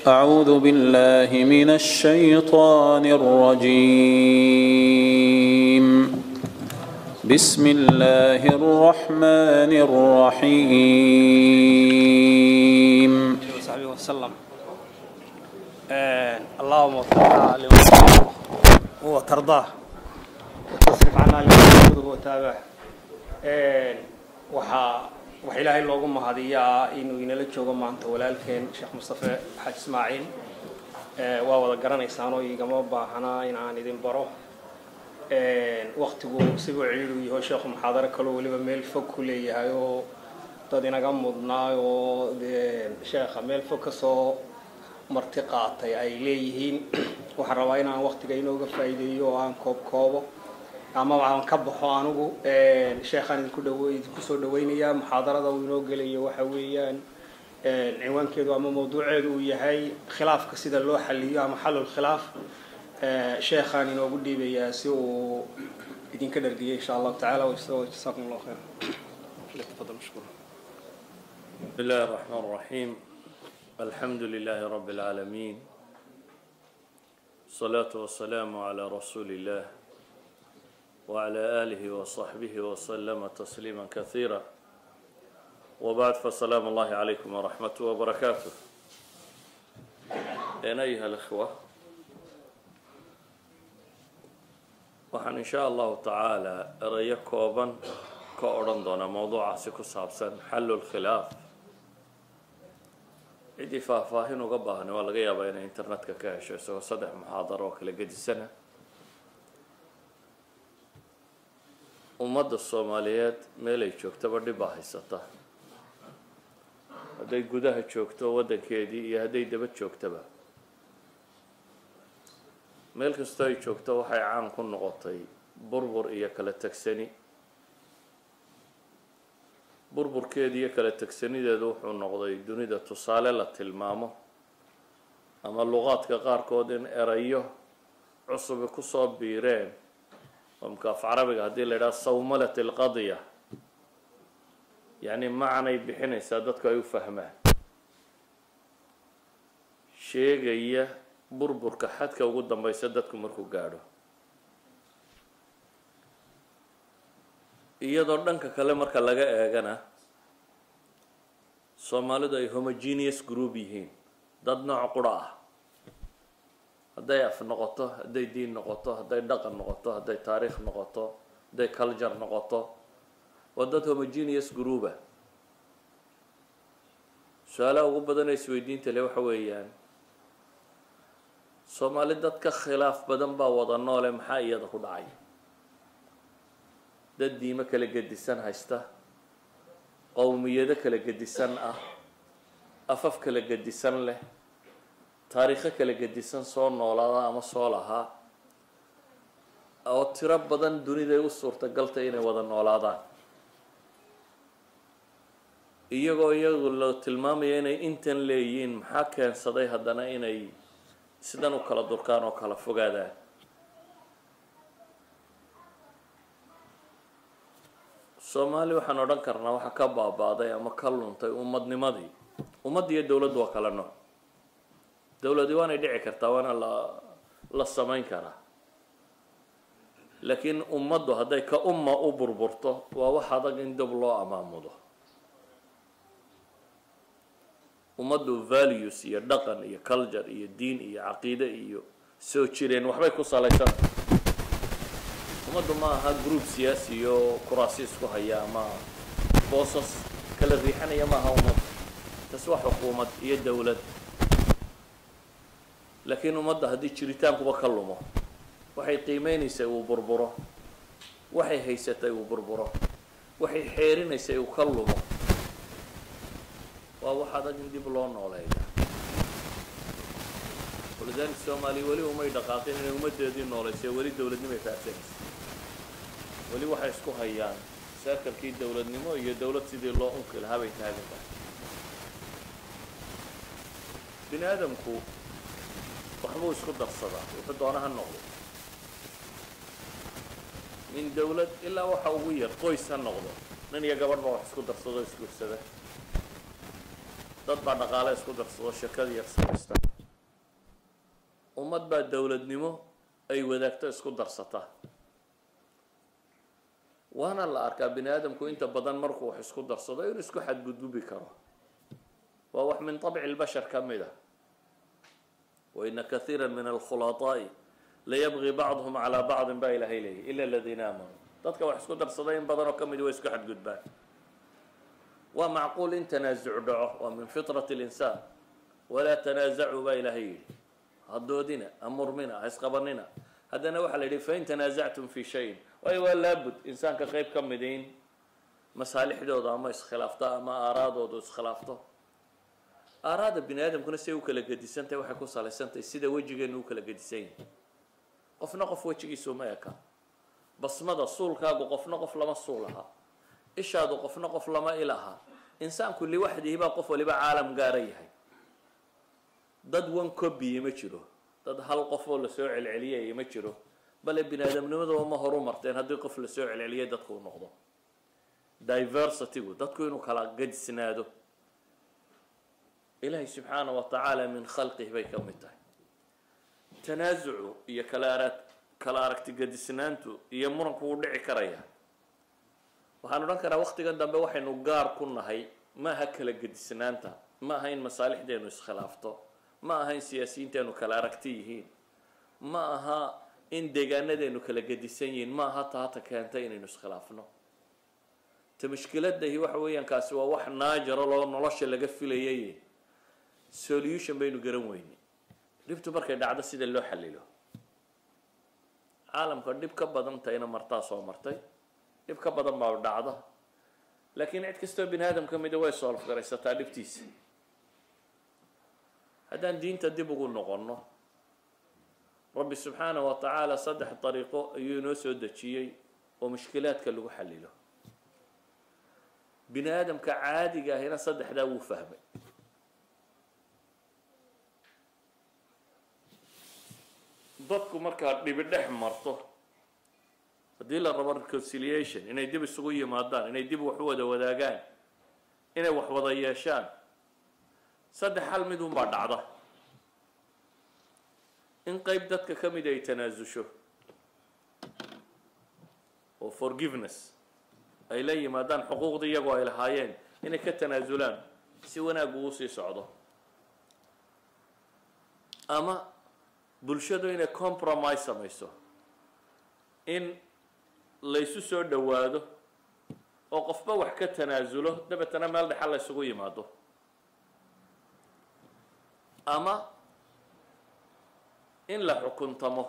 أعوذ بالله من الشيطان الرجيم. بسم الله الرحمن الرحيم. وصحبه وسلم. اللهم وفقنا لما تحبه وترضاه وتصرف عنا لما تحبه وتابعه. waxa ilaahay loogu mahadiyaa inuu inala joogo maanta walaalkeen Sheekh Mustafa Xaj Ismaaciil waa wada garanaysaan oo igama baahana in aan idin baro waqtigu sidoo ciriiru yahay sheekh muxaadaro kale waliba meel fog ku leeyahay oo dad inaga mudnaa oo sheekha meel fog ka soo marti qaatay ay leeyihiin waxa rabaa in aan waqtiga inooga faa'iideeyo oo aan koobo ama waxaan ka baxo anigu sheekhan ku soo dhaweynaya muxaadarada uu inoo gelayo waxa weeyaan cinwaankeedu ama mawduuceedu uu yahay khilaafka sida loo xalliyo ama xalul khilaaf sheekhan inoogu dhiibaya si uu idinka dhargiyo insha Allah taala وجزاكم الله خير. تفضل مشكور. بسم الله الرحمن الرحيم. الحمد لله رب العالمين. الصلاة والسلام على رسول الله وعلى آله وصحبه وسلم تسليما كثيرا وبعد فالسلام الله عليكم ورحمة وبركاته. أيها الأخوة وحن إن شاء الله تعالى رأيكم كأورندونا موضوع سكو سابسن حل الخلاف عدي فاهن وقبهن ولا غيا بين إنترنت ككاش سو صدح محاضرة وكل قد السنة ummadda Soomaaliyeed meelay joogto badhi baa haysata haday gudaha joogto wadankeedii iyo haday daba joogtaba meel kasta ay joogto waxay caan ku noqotay burbur iyo kala tagsani burburkeedii iyo kala tagsanideedu wuxuu noqday dunida tusaale la tilmaamo ama luqadka qaarkood in erayo cusub ku soo biireen ومكاف عربي هذه اللي صوملة القضية يعني معنى بحين سادتك يفهمه شيء جاية بربر كحدك وقدام ما يسددكم مركو قاعدو إيه دورنك كلام مركا لقى أجانا صومالي ده homogeneous group يهين ضدنا عقراه هداي في نقطة هداي دين نقطة هداي دقن نقطة هداي تاريخ نقطة هداي كالجر نقطة ودت homogeneous جروبه سؤال أو بدنا يسويدين تلو حويان صومالي دت كخلاف بدن باوضنا لهم حاجة دخل عين دت ديما كلا قديسان هسته قومية ده كلا قديسان أفف كلا قديسان له taariikh kala gedisan soo noolaada ama soo laha oo tiro badan dunida u suurta galtay inay wada noolaadaan iyagoo loo tilmaamay inay intan leeyihiin maxaa keensaday haddana inay sidan u kala durkaan oo kala fogaadaan Soomaali waxaan odhan karnaa waxa ka baabaaday ama ka luntay ummadnimadii ummadii dawladdu waa kala nooc دولة ديوان يدعي كرتا وانا لا سمين كرا لكن أمده هذا كأمة أبربرته وواحد عند الله أمامه أمده values يا دقن يا culture يا دين يا عقيدة يا سوتشيرين وحبي كوصل لك أمده ما ها جروب سياسي يو كراسيس كهيا ما بوسس كل الريحان يا ما هم تسوى حكومة هي دولة لكن ومضى هذه الشريطان كبكلمه وحي قيمين يسوي بربره وحي هيسته وبربره وحي حيرين يسوي كلمه وواحد عندي بلون ولا هيدا ولذلك الصومالي ولي وما يدقاقين إنه مدة دين ولا يسوي ولي دولة نمو يفعسك ولي وحي يسكو هيان ساكر كي دولة نمو هي دولة سيدي الله أنكل هابي تهاجم بني آدم كو وحبوا يسكت الصلاة وحدوا أنا هالنقطة من دولة إلا وحوية قويس هالنقطة نن يجبر ما يسكت الصلاة يسكت الصلاة ضد بعد قالة يسكت الصلاة شكل يرسل ummad baa dowladnimo ay wadaagto isku darsata waana la arkaa bini aadamku inta badan markuu wax isku darsado inuu isku xadgudbi karo waa wax min طabci اlbashar ka mid ah waina kahiira min alkhulaطaa'i layabغi bacduhum calى bacdin baa ilahay leeyahy ila aladiina aamanuu dadka wax isku darsaday in badan oo ka mid way isku xadgudbaan waa macquul in tanaasuc dhaco waa min fiطraة اlinsaan walaa tanaasacuu baa ilahay yidhi hadoodina amurmina ha isqabanina haddana waxaa la yidhi fain tanaasactum fi shayin waayo waa laabud insaanka qeyb ka mid in masaalixdooda ama iskhilaafto ama aaraadooda iskhilaafto aaraada bini aadamkuna siay u kala gedisantahay waxay ku salaysantahay sida wejigeenu u kala gedisan yahay qofna qof wejigiisu ma eka basmada suulkaagu qofna qof lama suul aha ishaadu qofna qof lama ilaha insaanku liwaxdihi baa qof waliba caalam gaara yahay dad wan kobiye ma jiro dad hal qof oo lasoo celceliyay ma jiro bale bini aadamnimadaba ma horu marteen haddii qof lasoo celceliyay dadku u noqdo diversitygu dadku inuu kala gadisnaado ilaahay subxaana wa tacaala min khalqih bay ka mid tahay tanaasucu iyo kala aragti gadisnaantu iyo muranku u dhici karaya waxaan odhan karaa waqtigan dambe waxaynu gaar ku nahay ma aha kala gadisnaanta ma aha in masaalixdeenu iskhilaafto ma aha in siyaasiyiinteenu kala aragti yihiin ma aha in deegaanadeenu kala gedisan yihiin ma aha taata keentay inaynu iskhilaafno ta mushkiladahi waxa weeyaan kaasi waa wax naajaro loo nolosha laga filayay solution baynu garan weynay dhibtu markay dhacdo sida loo xalilo caalamka dhib ka badan tayna martaa soo martay dhib ka badan baa dhacda laakiin cid kastoo bini aadam ka mida way solve garaysataa dhibtiisa haddaan diinta dib ugu noqonno rabbi subxaana wa tacaala 3 dariiqo ayuu inoo soo dejiyey oo mushkilaadka lagu xalilo bini aadamka caadiga ahina 3daa wuu fahmay dadku markaa dhibi dhex marto haddii la rabo reconciliation inay dib isugu yimaadaan inay dib wax u wada wadaagaan inay wax wada yeeshaan 3 hal mid unbaa dhacda in qeyb dadka ka mid ay tanaasusho oo forgiveness ay la yimaadaan xuquuqdii iyagoo ay lahaayeen inay ka tanaasulaan si wanaag ugu sii socdo ama bulshadu inay compromise samayso in laysu soo dhowaado oo qofba wax ka tanaasulo dabeetana meel dhexal la isugu yimaado ama in la xukuntamo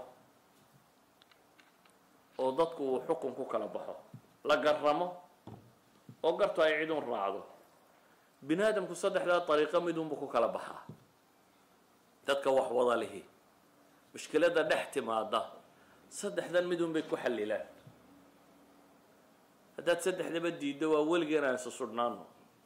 oo dadku uu xukun ku kala baxo la garamo oo garto ay cid un raacdo bini aadamku 3daa dariiqo mid unba ku kala baxaa dadka wax wada lihi mushkilada dhex timaada 3dan mid un bay ku xalilaan haddaad 3daba diiddo waa weligeen aan isa sudhnaano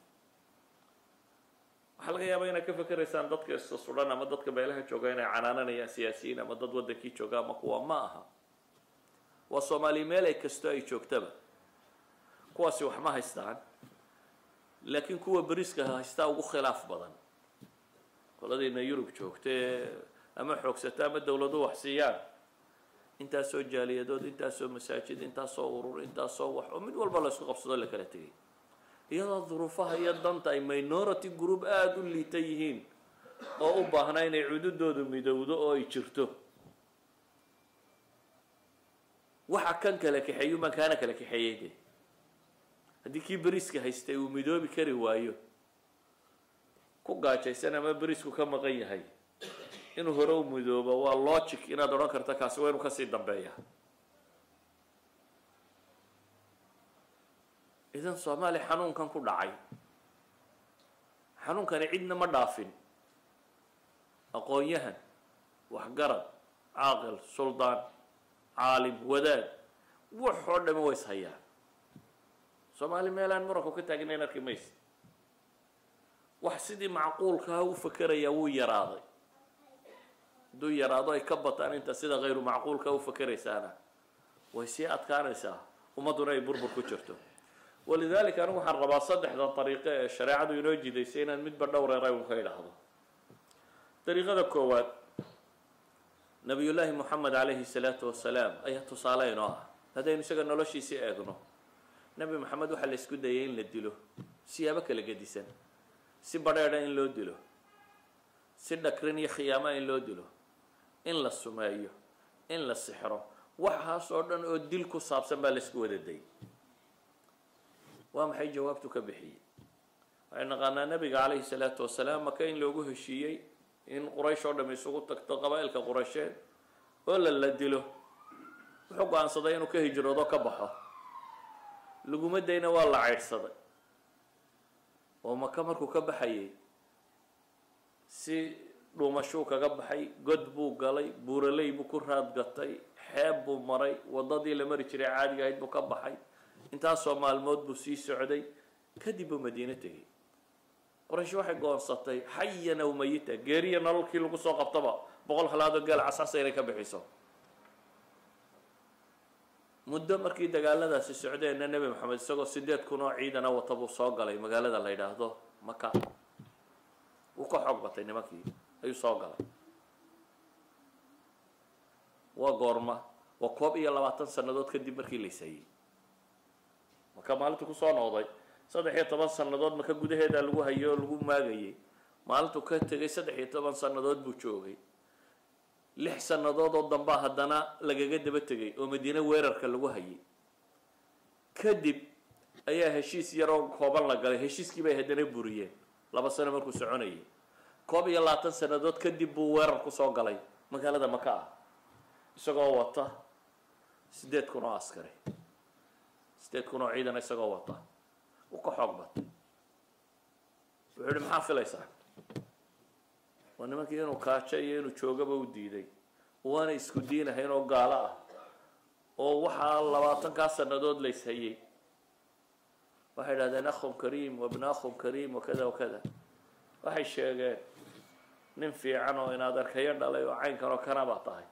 waxaa laga yaabaa inaad ka fakeraysaan dadka isa sudhan ama dadka meelaha jooga inay canaananayaan siyaasiyiin ama dad waddankii jooga ama kuwa ma aha waa soomaaliya meel ay kasto ay joogtaba kuwaasi wax ma haystaan laakiin kuwa beriska haystaa ugu khilaaf badan qoladiina yurub joogtee ama xoogsata ama dowladu wax siiyaan intaasoo jaaliyadood intaasoo masaajid intaasoo urur intaasoo wax oo mid walba la isku qabsado la kala tegay iyadoo duruufaha iyo danta ay minority group aada u liita yihiin oo u baahna inay cududoodu midowdo oo ay jirto waxa kan kala kaxeeyo ma kaana kala kaxeeyay haddii kii beriska haystay uu midoobi kari waayo ku gaajaysan ama berisku ka maqan yahay inuu hore u midoobo waa logic inaad odhan karta kaasi waa inuu kasii dambeeya idan soomaaliya xanuunkan ku dhacay xanuunkani cidna ma dhaafin aqoon-yahan waxgarad caaqil suldaan caalim wadaad waxoo dhami way is hayaan soomaali meelaan muranku ka taagnayn arki maysa wax sidii macquulkaa u fakerayaa wuu yaraaday hadduu yaraado ay ka bataan inta sida hayru macquulka u fakeraysaana way sii adkaanaysaa ummadduna ay burbur ku jirto walidaalika anigu waxaan rabaa 3da dariiqo ee shareecadu inoo jidaysay inaan midba dhowreeray un ka idhaahdo dariiqada koowaad nabiyullaahi moxamed calayhi salaatu wasalaam ayaa tusaale inoo ah. haddaynu isaga noloshiisii eegno, nebi moxamed waxaa la isku dayay in la dilo siyaabo kala gedisan. si badheedha in loo dilo, si dhakrin iyo khiyaama in loo dilo, in la sumeeyo, in la sixro, waxaas oo dhan oo dil ku saabsan baa la isku wada dayay. waa maxay jawaabtu ka bixiyey? waxay naqaanaa nabiga calayhi salaatu wasalaam maka in loogu heshiiyey in quraysh oo dham isugu tagto qabaa'ilka quraysheed oo la dilo. wuxuu go-aansaday inuu ka hijroodo ka baxo. laguma dayna waa la ceydhsaday oo maka markuu ka baxayay si dhuumashuu kaga baxay, god buu galay, buuraley buu ku raadgatay, xeeb buu maray, waddadii la mari jiray caadiga ahayd buu ka baxay. intaasoo maalmood buu sii socday, kadib buu madiino tegay. qoraysh waxay goonsatay xayan aw mayita, geeriya nololkii lagu soo qabtaba 100 halaadoo geel casasa inay ka bixiso. muddo markii dagaaladaasi socdeenna nebi moxamed isagoo 8,000 oo ciidana wata buu soo galay magaalada la yidhaahdo maka. wuu ka xoog batay nimankii ayuu soo galay. waa goorma? waa 21 sannadood kadib markii la isayey. maka maalintuu kusoo noqday 13 sannadood maka gudaheeda lagu hayo oo lagu maagayay. maalintuu ka tegay 13 sannadood buu joogay. 6 sannadood oo dambaa haddana lagaga daba tegay oo madiine weerarka lagu hayay. kadib ayaa heshiis yaroo kooban la galay. heshiiskii bay haddana buriyeen 2 sano markuu soconayay. 21 sannadood kadib buu weerar kusoo galay magaalada maka ah isagoo wata 8,000 oo askari, 8,000 oo ciidan isagoo wata. wuu ka xoog batay. wuxuu yihi maxaa filaysaa? waa nimankii inuu kaajo iyo inuu joogaba u diiday, waana isku diinahayn oo gaalo ah oo waxaa 20 sannadood la ishayay. waxay idhahdeen akhun kariim wabna akhun kariim wakada wakada. waxay sheegeen nin fiican oo inaad arkayo dhalay oo caynkan oo kana baa tahay.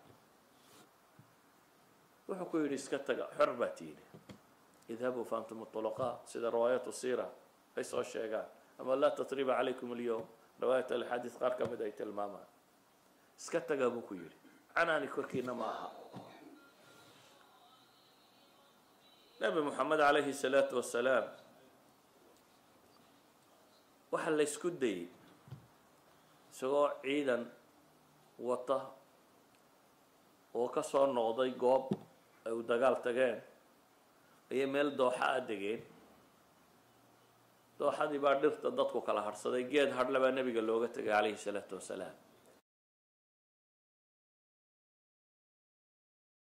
wuxuu ku yidhi iska taga, xor baa tiini. idhabuu faantum طulaqaa, sida riwaayatu siira ay soo sheegaan, ama laa tatriba calaykum alyowm, riwaayat alxadiid qaar ka mid ay tilmaamaan. iska taga buu ku yidhi, canaani korkiina ma aha. nebi moxamed calayhi salaatu wasalaam waxaa la ysku dayay isagoo ciidan wata oo ka soo noqday goob ay u dagaal tageen ayay meel dooxa a degeen. dooxadii baa dhirta dadku kala harhsaday. geed hadhle baa nebiga looga tegay calayhi salaatu wasalaam.